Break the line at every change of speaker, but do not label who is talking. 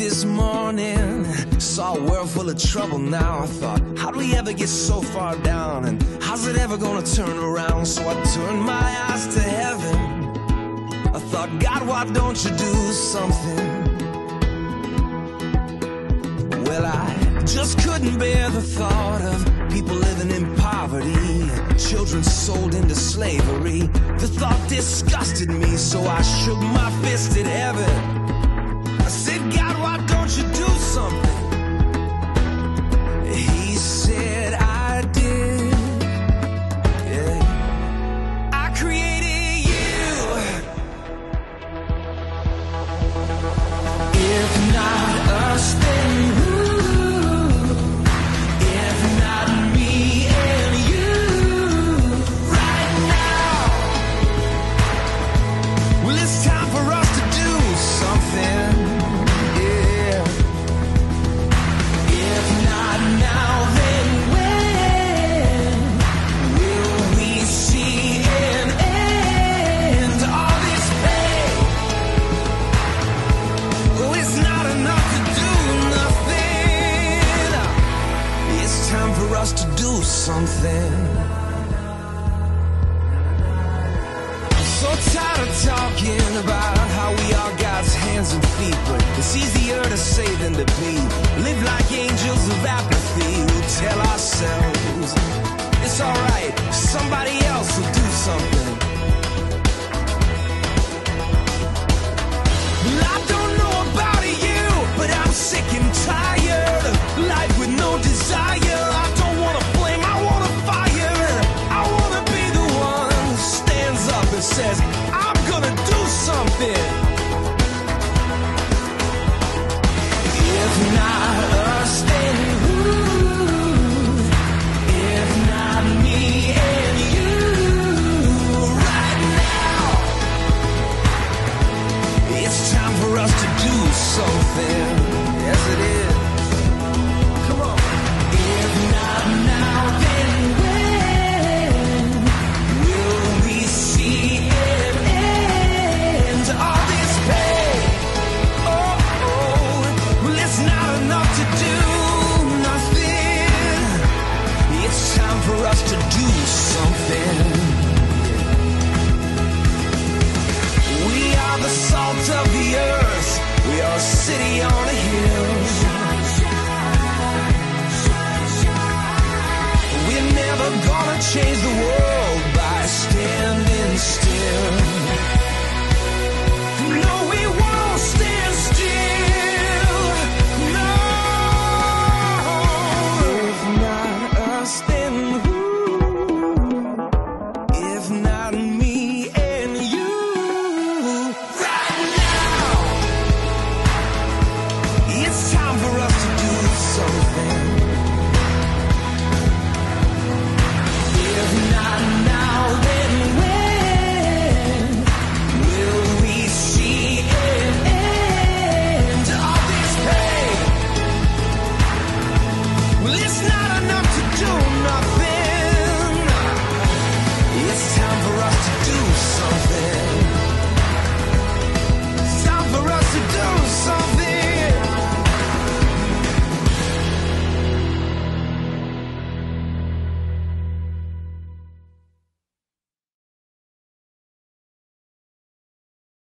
this morning, saw a world full of trouble now. I thought, how'd we ever get so far down? And how's it ever gonna turn around? So I turned my eyes to heaven. I thought, God, why don't you do something? Well, I just couldn't bear the thought of people living in poverty, children sold into slavery. The thought disgusted me, so I shook my fist at heaven. I said, God, why don't you do something? He said, I did. Yeah. I created you. If not us, then who? If not me and you. Right now, well, it's time for us to do something. To do something. I'm so tired of talking about how we are God's hands and feet, but it's easier to say than to be. Live like angels of apathy. We'll tell ourselves it's alright, somebody else will do something. Well, I don't know about you, but I'm sick and tired of life with no desire. Says, I'm gonna do something. If not us, then who? If not me and you. Right now, it's time for us to do something. Yes, it is. Come on. If not now, then when will we see all this pain? Oh, well, it's not enough to do nothing. It's time for us to do something. We are the salt of the earth. We are a city on a hill. We're never gonna change the world by standing still.